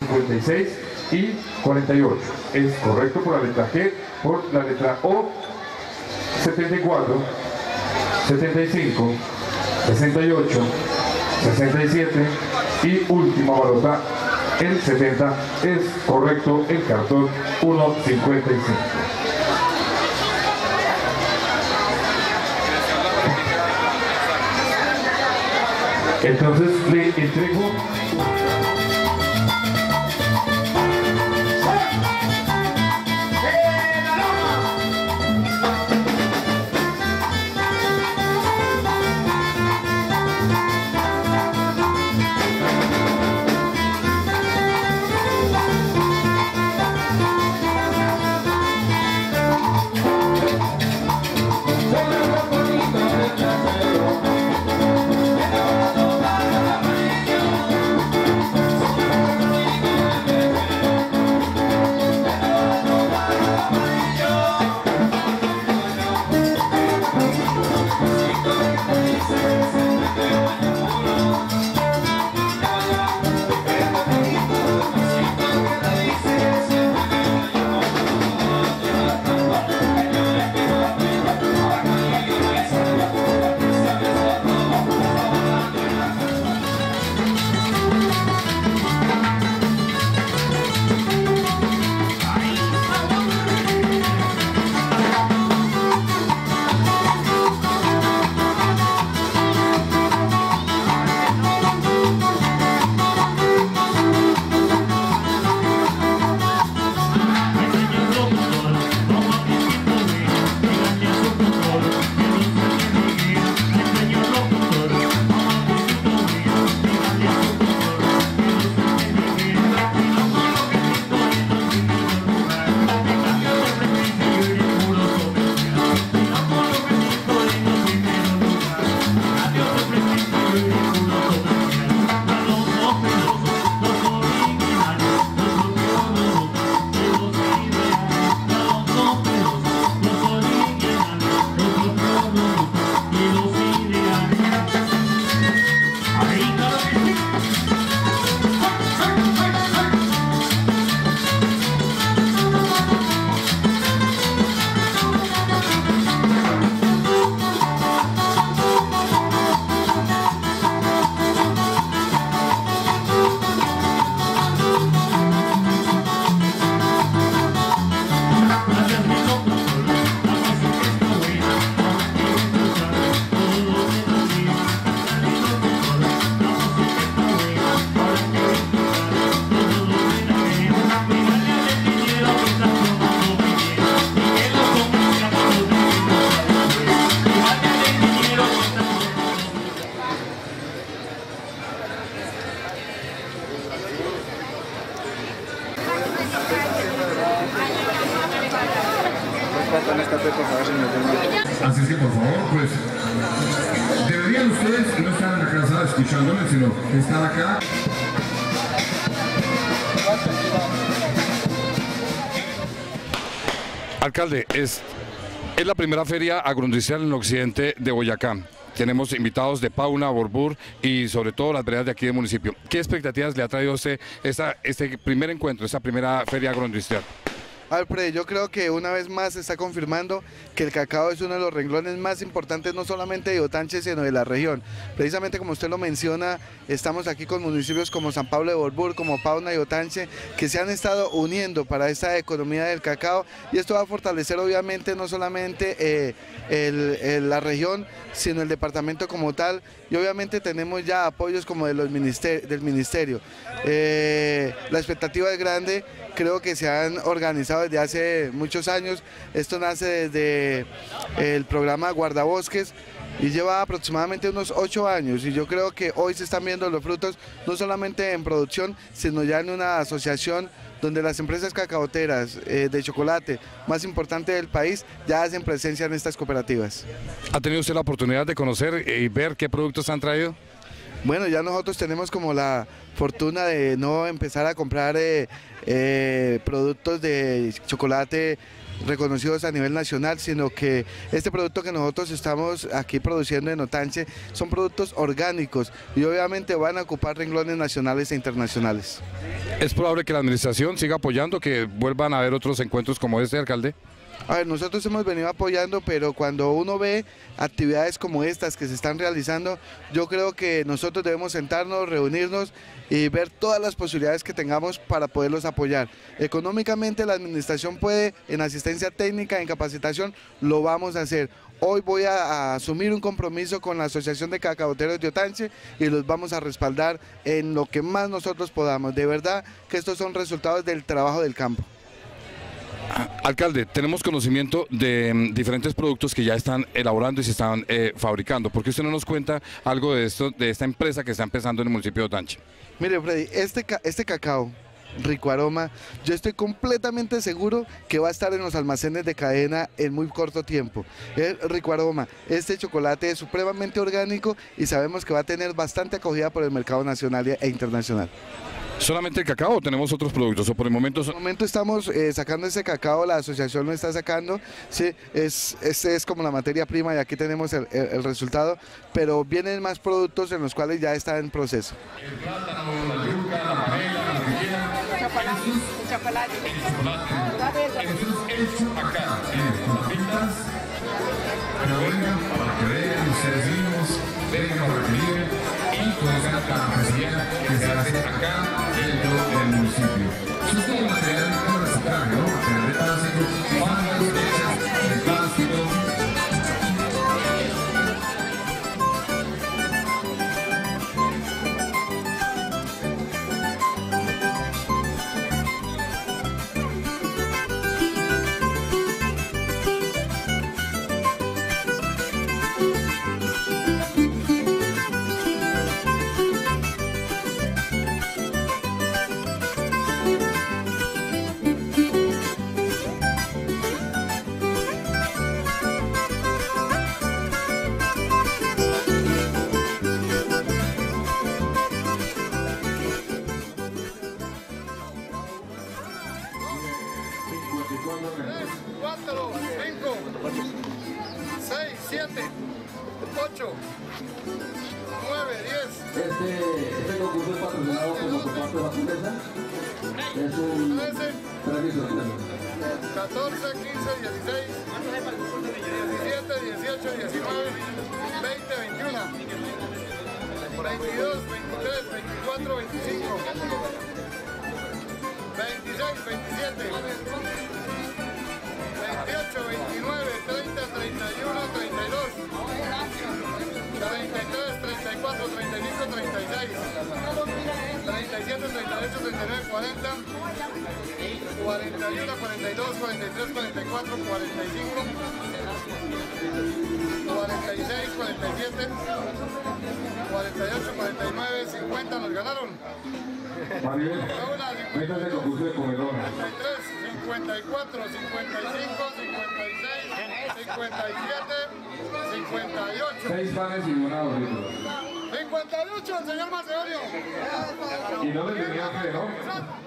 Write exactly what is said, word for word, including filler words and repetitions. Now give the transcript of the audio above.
cincuenta y seis y cuarenta y ocho. Es correcto por la letra G, por la letra O, setenta y cuatro, setenta y cinco, sesenta y ocho, sesenta y siete y última balota, el setenta. Es correcto el cartón uno cincuenta y cinco. Entonces le entrego Así es que por favor, pues, deberían ustedes no estar en la casa escuchándome, sino estar acá. Alcalde, es, es la primera feria agroindustrial en el occidente de Boyacá. Tenemos invitados de Pauna, Borbur y sobre todo las veredas de aquí del municipio. ¿Qué expectativas le ha traído a usted esta, este primer encuentro, esta primera feria agroindustrial? Alfred, yo creo que una vez más se está confirmando que el cacao es uno de los renglones más importantes no solamente de Otanche sino de la región. Precisamente como usted lo menciona, estamos aquí con municipios como San Pablo de Borbur, como Pauna y Otanche, que se han estado uniendo para esta economía del cacao, y esto va a fortalecer obviamente no solamente eh, el, el, la región, sino el departamento como tal, y obviamente tenemos ya apoyos como de los minister del ministerio. Eh, la expectativa es grande. Creo que se han organizado desde hace muchos años. Esto nace desde el programa Guardabosques y lleva aproximadamente unos ocho años, y yo creo que hoy se están viendo los frutos, no solamente en producción, sino ya en una asociación donde las empresas cacaoteras eh, de chocolate más importantes del país ya hacen presencia en estas cooperativas. ¿Ha tenido usted la oportunidad de conocer y ver qué productos han traído? Bueno, ya nosotros tenemos como la fortuna de no empezar a comprar eh, eh, productos de chocolate reconocidos a nivel nacional, sino que este producto que nosotros estamos aquí produciendo en Otanche son productos orgánicos y obviamente van a ocupar renglones nacionales e internacionales. ¿Es probable que la administración siga apoyando, que vuelvan a haber otros encuentros como este, alcalde? A ver, nosotros hemos venido apoyando, pero cuando uno ve actividades como estas que se están realizando, yo creo que nosotros debemos sentarnos, reunirnos y ver todas las posibilidades que tengamos para poderlos apoyar. Económicamente la administración puede, en asistencia técnica, en capacitación, lo vamos a hacer. Hoy voy a, a asumir un compromiso con la Asociación de Cacaoteros de Otanche y los vamos a respaldar en lo que más nosotros podamos. De verdad que estos son resultados del trabajo del campo. Alcalde, tenemos conocimiento de mm, diferentes productos que ya están elaborando y se están eh, fabricando. ¿Por qué usted no nos cuenta algo de esto, de esta empresa que está empezando en el municipio de Otanche? Mire, Freddy, este, ca este cacao, Rico Aroma, yo estoy completamente seguro que va a estar en los almacenes de cadena en muy corto tiempo. El Rico Aroma, este chocolate es supremamente orgánico y sabemos que va a tener bastante acogida por el mercado nacional e internacional. ¿Solamente el cacao o tenemos otros productos? ¿O por el momento? Por el momento estamos eh, sacando ese cacao, la asociación lo está sacando, sí, es, este es como la materia prima y aquí tenemos el, el, el resultado, pero vienen más productos en los cuales ya está en proceso. El plátano, la yuca, la panela, la rellena. El chocolate. El chocolate. Eso es hecho acá, en Papitas. Pero vengan para que vean ustedes mismos, vengan para que viven y conozcan la artesanía que se hace acá dentro del municipio. Eso es todo material de reciclaje, ¿no? Material de plástico, bandas hechas de plástico. cuatro, cinco, seis, siete, ocho, nueve, diez. Este, este concurso es patrocinado como por parte de la empresa. Es un premio sorpresa. catorce, quince, dieciséis, diecisiete, dieciocho, diecinueve, veinte, veintiuno, veintidós, veintitrés, veinticuatro, veinticinco, veintiséis, veintisiete, veintiocho, veintinueve, treinta, treinta y uno, treinta y dos, treinta y tres, treinta y cuatro, treinta y cinco, treinta y seis, treinta y siete, treinta y ocho, treinta y nueve, cuarenta, cuarenta y uno, cuarenta y dos, cuarenta y tres, cuarenta y cuatro, cuarenta y cinco, cuarenta y seis, cuarenta y siete, cuarenta y ocho, cuarenta y nueve, cincuenta, nos ganaron. Maribel, métase el concurso de comedor. cincuenta y tres, cincuenta y cuatro, cincuenta y cinco, cincuenta y seis, cincuenta y siete, cincuenta y ocho. Seis panes y una horrito. cincuenta y ocho, el señor Macedonio. Y no le tenía fe, ¿no?